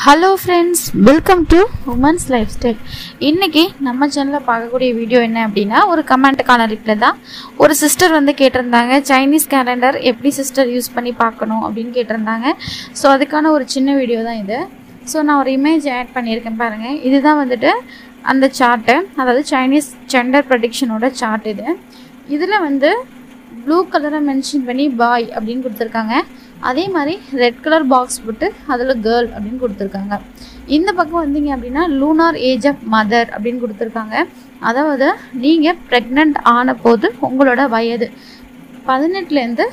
Hello friends, welcome to women's life style. இன்றைக்கி நம்ம சேனலில் பார்க்கக்கூடிய வீடியோ என்ன அப்படின்னா, ஒரு கமெண்ட்டுக்கான ரிப்ளை தான். ஒரு சிஸ்டர் வந்து கேட்டிருந்தாங்க, சைனீஸ் கேலண்டர் எப்படி சிஸ்டர் யூஸ் பண்ணி பார்க்கணும் அப்படின்னு கேட்டிருந்தாங்க. ஸோ அதுக்கான ஒரு சின்ன வீடியோ தான் இது. ஸோ நான் ஒரு இமேஜ் ஆட் பண்ணியிருக்கேன் பாருங்கள். இதுதான் வந்துட்டு அந்த சார்ட்டு, அதாவது சைனீஸ் ஜெண்டர் ப்ரெடிக்ஷனோட சார்ட். இதில் வந்து ப்ளூ கலரை மென்ஷன் பண்ணி பாய் அப்படின்னு கொடுத்துருக்காங்க. அதே மாதிரி ரெட் கலர் பாக்ஸ் போட்டு அதில் கேர்ள் அப்படின்னு கொடுத்துருக்காங்க. இந்த பக்கம் வந்தீங்க அப்படின்னா லூனார் ஏஜ் ஆஃப் மதர் அப்படின்னு கொடுத்துருக்காங்க. அதாவது நீங்கள் ப்ரெக்னென்ட் ஆன போது உங்களோட வயது 18லேருந்து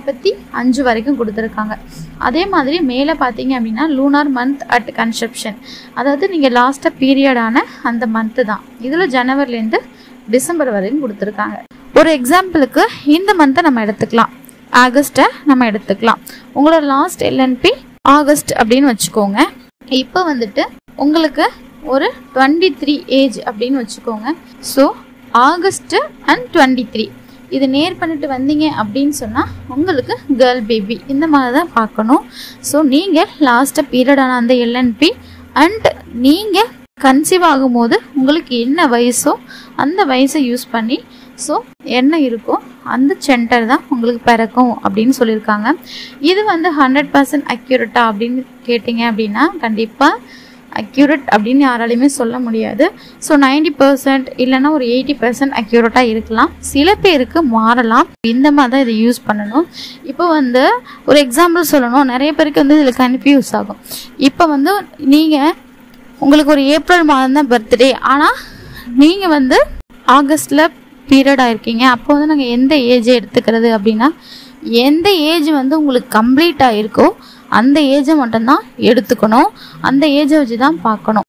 45 வரைக்கும் கொடுத்துருக்காங்க. அதே மாதிரி மேலே பார்த்தீங்க அப்படின்னா லூனார் மந்த் அட் கன்செப்ஷன், அதாவது நீங்கள் லாஸ்ட்டாக பீரியடான அந்த மந்த்து தான். இதில் ஜனவரிலேருந்து டிசம்பர் வரைக்கும் கொடுத்துருக்காங்க. ஒரு எக்ஸாம்பிளுக்கு இந்த மந்த்தை நம்ம எடுத்துக்கலாம், ஆகஸ்ட்டை நம்ம எடுத்துக்கலாம். உங்களோட லாஸ்ட் எல்என்பி ஆகஸ்ட் அப்படின்னு வச்சுக்கோங்க. இப்போ வந்துட்டு உங்களுக்கு ஒரு 23 ஏஜ் அப்படின்னு வச்சுக்கோங்க. ஸோ ஆகஸ்ட்டு அண்ட் 23 இது நேர் பண்ணிட்டு வந்தீங்க அப்படின்னு சொன்னால் உங்களுக்கு கேர்ள் பேபி இந்த மாதிரி தான் பார்க்கணும். ஸோ நீங்கள் லாஸ்ட்டாக பீரியடான அந்த எல்என்பி அண்ட் நீங்கள் கன்சீவ் ஆகும்போது உங்களுக்கு என்ன வயசோ அந்த வயசை யூஸ் பண்ணி ஸோ என்ன இருக்கோ அந்த சென்டர் தான் உங்களுக்கு பிறக்கும் அப்படின்னு சொல்லியிருக்காங்க. இது வந்து 100% அக்யூரேட்டா அப்படின்னு கேட்டிங்க அப்படின்னா கண்டிப்பாக அக்யூரேட் அப்படின்னு யாராலையுமே சொல்ல முடியாது. ஸோ 90% இல்லைன்னா ஒரு 80% அக்யூரேட்டாக இருக்கலாம். சில பேருக்கு மாறலாம். இந்த மாதிரி தான் இதை யூஸ் பண்ணணும். இப்போ வந்து ஒரு எக்ஸாம்பிள் சொல்லணும், நிறைய பேருக்கு வந்து இதில் கன்ஃபியூஸ் ஆகும். இப்போ வந்து நீங்கள் உங்களுக்கு ஒரு ஏப்ரல் மாதம் தான் பர்த்டே, ஆனால் நீங்கள் வந்து ஆகஸ்டில் பீரியட் ஆகிருக்கீங்க. அப்போ வந்து நாங்கள் எந்த ஏஜை எடுத்துக்கிறது அப்படின்னா, எந்த ஏஜ் வந்து உங்களுக்கு கம்ப்ளீட் ஆகிருக்கோ அந்த ஏஜை மட்டும்தான் எடுத்துக்கணும். அந்த ஏஜை வச்சு தான் பார்க்கணும்.